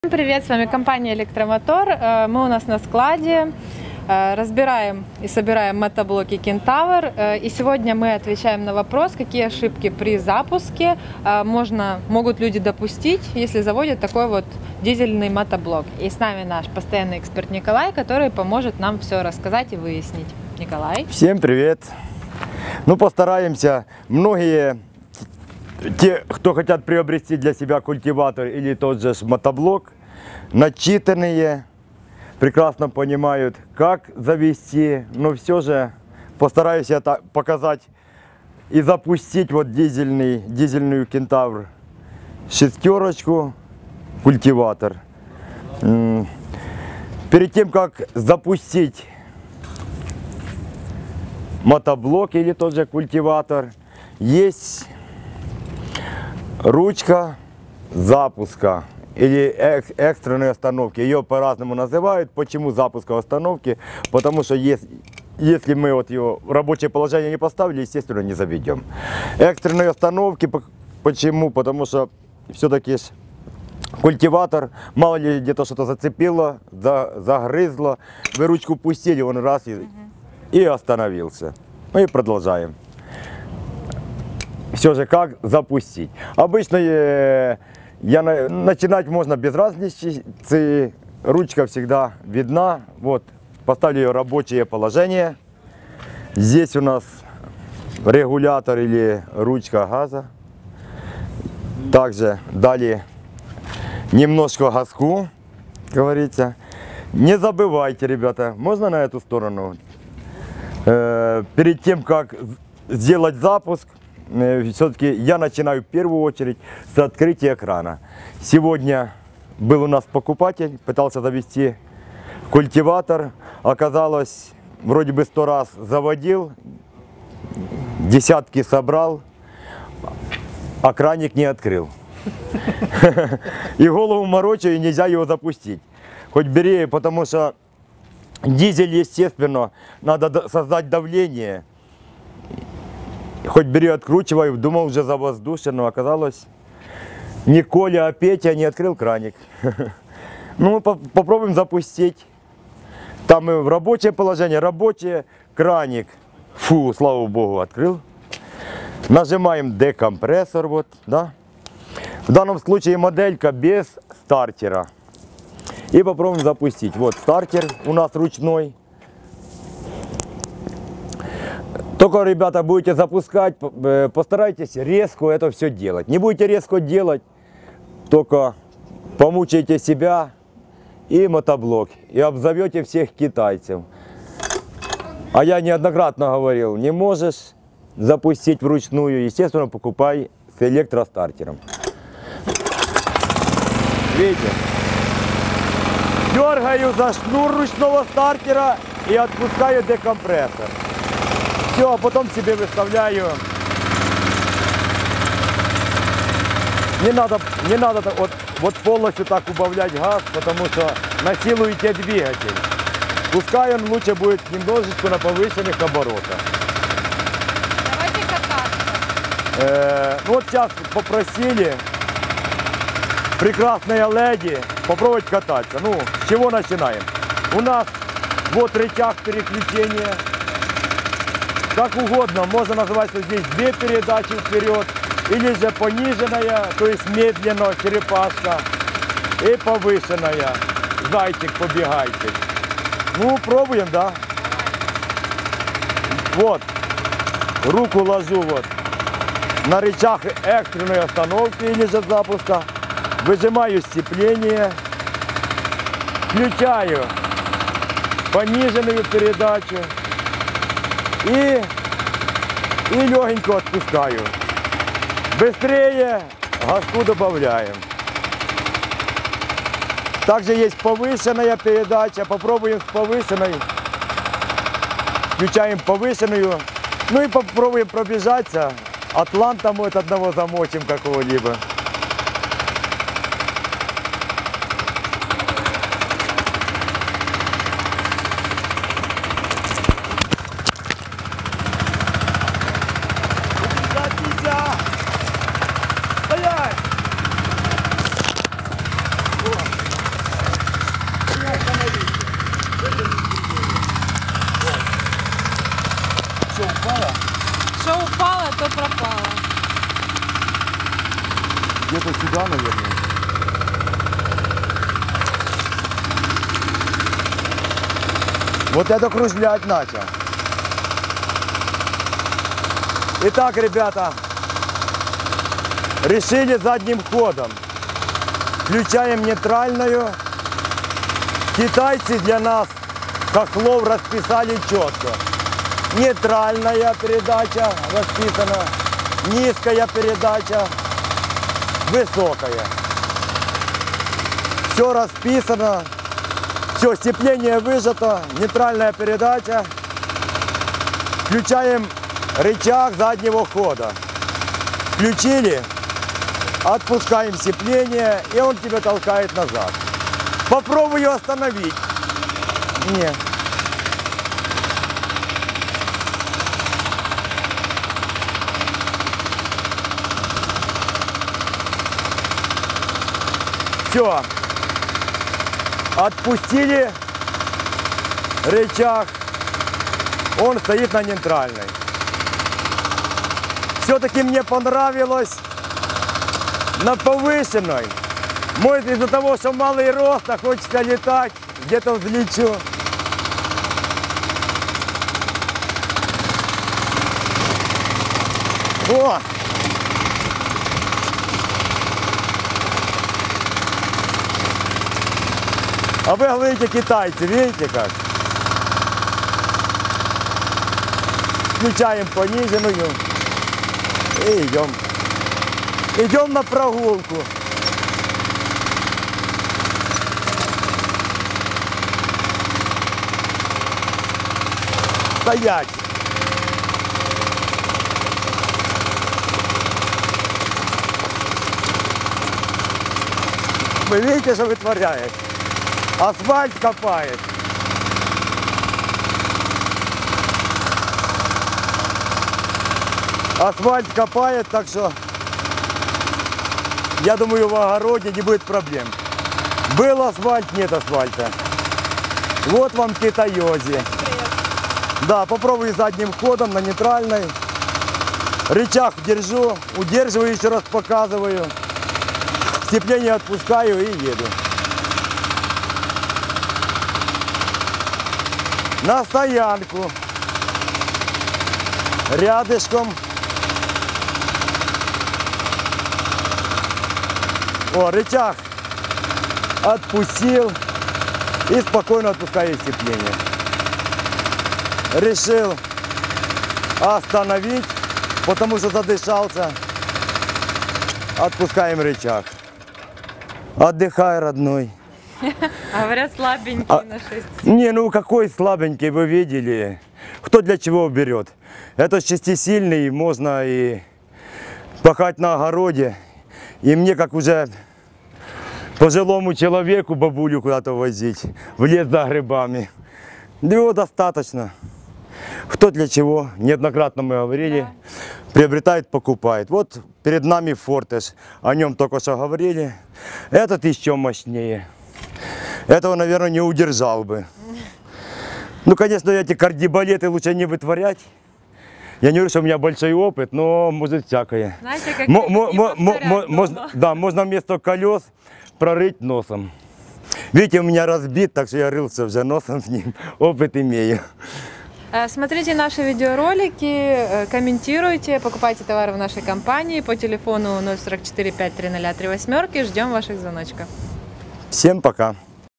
Всем привет, с вами компания Электромотор. Мы у нас на складе разбираем и собираем мотоблоки Кентавр. И сегодня мы отвечаем на вопрос, какие ошибки при запуске могут люди допустить, если заводят такой вот дизельный мотоблок. И с нами наш постоянный эксперт Николай, который поможет нам все рассказать и выяснить. Николай. Всем привет! Ну, постараемся. Многие, те, кто хотят приобрести для себя культиватор или тот же мотоблок, начитанные, прекрасно понимают, как завести, но все же постараюсь это показать и запустить вот дизельную Кентавр шестерочку культиватор. Перед тем, как запустить мотоблок или тот же культиватор, есть ручка запуска или экстренной остановки. Ее по-разному называют. Почему запуска остановки? Потому что если мы вот ее в рабочее положение не поставили, естественно, не заведем. Экстренной остановки почему? Потому что все-таки культиватор, мало ли где-то что-то зацепило, загрызло, вы ручку пустили, он раз и остановился. Ну и продолжаем. Все же как запустить? Обычно начинать можно без разницы. Ручка всегда видна. Вот, поставили ее в рабочее положение. Здесь у нас регулятор или ручка газа. Также дали немножко газку, говорится. Не забывайте, ребята, можно на эту сторону? Перед тем, как сделать запуск, все-таки я начинаю в первую очередь с открытия крана. Сегодня был у нас покупатель, пытался завести культиватор. Оказалось, вроде бы 100 раз заводил, десятки собрал, а краник не открыл. И голову морочу, и нельзя его запустить. Хоть бери, потому что дизель, естественно, надо создать давление. Хоть бери, откручивай, думал уже завоздушен, но оказалось, не Коля, а Петя не открыл краник. Ну, попробуем запустить. Там и в рабочее положение, рабочее, краник. Фу, слава богу, открыл. Нажимаем декомпрессор, вот, да. В данном случае моделька без стартера. И попробуем запустить. Вот стартер у нас ручной. Только, ребята, будете запускать, постарайтесь резко это все делать. Не будете резко делать, только помучаете себя и мотоблок. И обзовете всех китайцев. А я неоднократно говорил, не можешь запустить вручную, естественно, покупай с электростартером. Видите? Дергаю за шнур ручного стартера и отпускаю декомпрессор. Все, а потом себе выставляю. Не надо вот полностью так убавлять газ, потому что насилуете двигатель. Пускай он лучше будет немножечко на повышенных оборотах. Давайте кататься. Вот сейчас попросили прекрасная леди попробовать кататься. Ну, с чего начинаем? У нас вот рычаг переключения. Как угодно, можно называть, что здесь две передачи вперед, или же пониженная, то есть медленно, черепашка, и повышенная, зайчик, побегайчик. Ну, пробуем, да? Вот, руку ложу вот на рычаг экстренной остановки или же запуска, выжимаю сцепление, включаю пониженную передачу. И легенько отпускаю. Быстрее газку добавляем. Также есть повышенная передача. Попробуем с повышенной. Включаем повышенную. Ну и попробуем пробежаться. Атланта мы от одного замочим какого-либо. Стоять! попало, то пропало. Где-то сюда, наверное. Вот это кружлять начал. Итак, ребята, решили задним ходом. Включаем нейтральную. Китайцы для нас хохлов расписали четко. Нейтральная передача расписана, низкая передача, высокая. Все расписано. Все, сцепление выжато, нейтральная передача. Включаем рычаг заднего хода. Включили, отпускаем сцепление, и он тебя толкает назад. Попробуй ее остановить. Нет. Все. Отпустили рычаг, он стоит на нейтральной. Все-таки мне понравилось на повышенной. Может, из-за того, что малый рост, а хочется летать, где-то взлечу. О! А вы говорите, китайцы, видите как? Включаем пониженную и идем. Идем на прогулку. Стоять. Вы видите, что вытворяет? Асфальт копает. Асфальт копает, так что я думаю, в огороде не будет проблем. Был асфальт, нет асфальта. Вот вам китайози. Да, попробую задним ходом на нейтральной. Рычаг держу, удерживаю, еще раз показываю. Сцепление отпускаю и еду. На стоянку. Рядышком. О, рычаг отпустил и спокойно отпускаю сцепление. Решил остановить, потому что задышался. Отпускаем рычаг. Отдыхай, родной. Говорят, слабенький на 6. Не, ну какой слабенький, вы видели. Кто для чего берет? Это шестисильный, можно и пахать на огороде. И мне, как уже пожилому человеку, бабулю куда-то возить, в лес за грибами. Да его достаточно. Кто для чего, неоднократно мы говорили, да. Приобретает, покупает. Вот перед нами Фортес, о нем только что говорили. Этот еще мощнее. Этого, наверное, не удержал бы. Ну, конечно, эти кардибалеты лучше не вытворять. Я не говорю, что у меня большой опыт, но может всякое. Знаете, как можно вместо колес прорыть носом. Видите, у меня разбит, так что я рылся уже носом с ним. Опыт имею. Смотрите наши видеоролики, комментируйте, покупайте товары в нашей компании по телефону 044 530 38. Ждем ваших звоночков. Всем пока.